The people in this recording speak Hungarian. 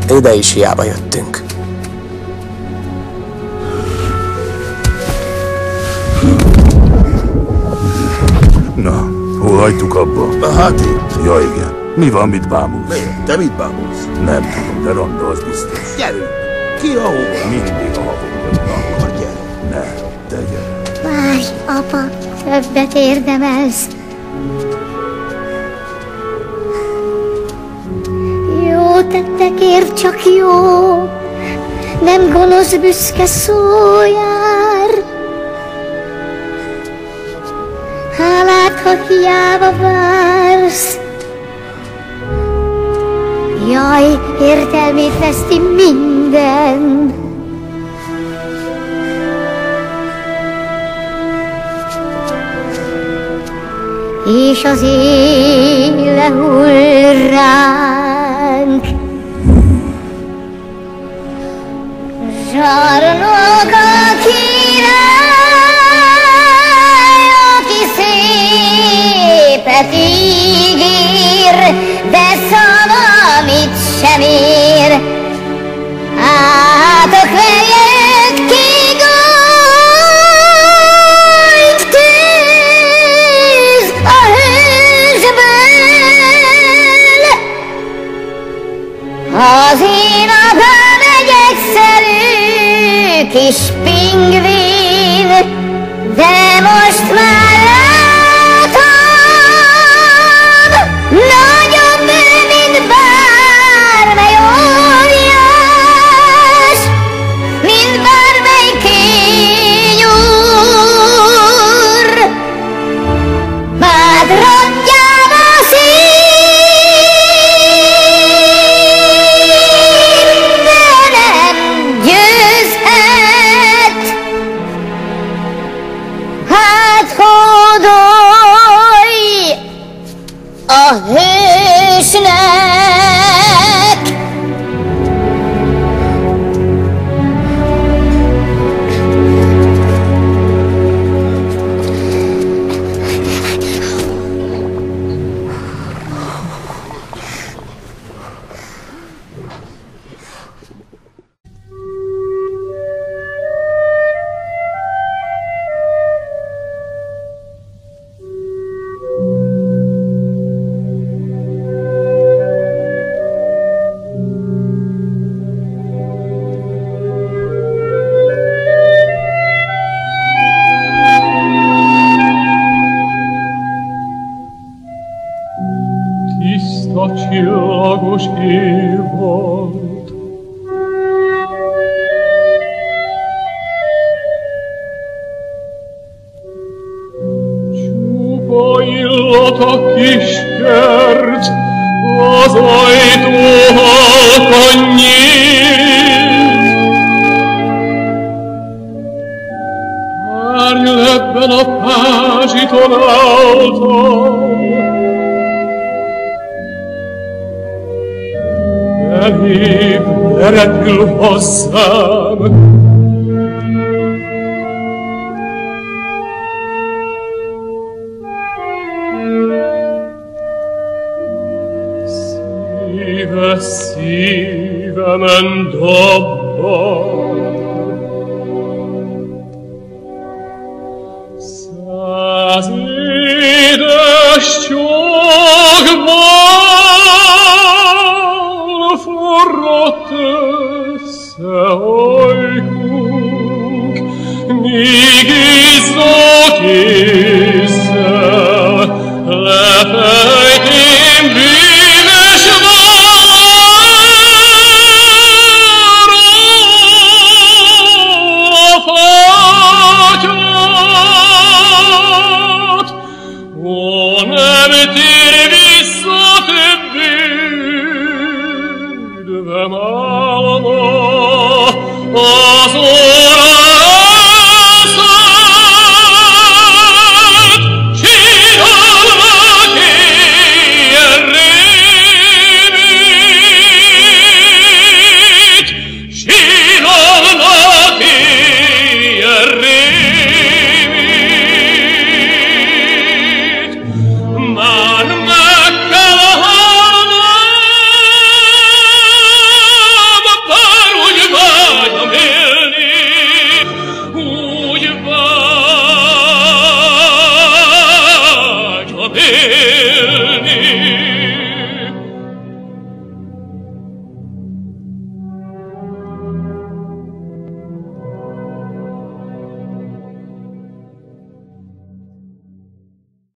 ide is hiába jöttünk. Na, hol hagytuk abba? Hát itt. Ja igen. Mi van, mit bámulsz? Miért? Te mit bámulsz? Nem tudom, de ronda az biztos. Gyerünk! Ki a hova? Mindig a havonban. Akkor gyere. Ne, te gyere. Várj, apa, többet érdemelsz. Jó tettekért csak jó, nem gonosz büszke szó jár. Hálát, ha hiába vársz. Jaj, értelmét veszti minden. És az éle hull ránk. Zsarnok a király, aki szépet ígér, de szava mit sem ér. Átok verjek ki gúnyt, tűz a hősből. Az én apám egy egyszerű kis pingvin, de most már látom, nagyobb ő, mint bármely óriás, mint bármely kényúr. Bádrodjám a szín, de nem győzhet. Hát hódolj a hősnek! Tiszta csillagos év volt, csupa illat a kis kert, az ajtó halkan nyílt. Árnylebben a pázsiton álltam, elég repül hozzám. Szíve szívemen dobban, száz édes csókban forrott össze ajkunk, míg izzó kézzel lefejtém bűnös várat. Ó, nem tér vissza többé, üdve már.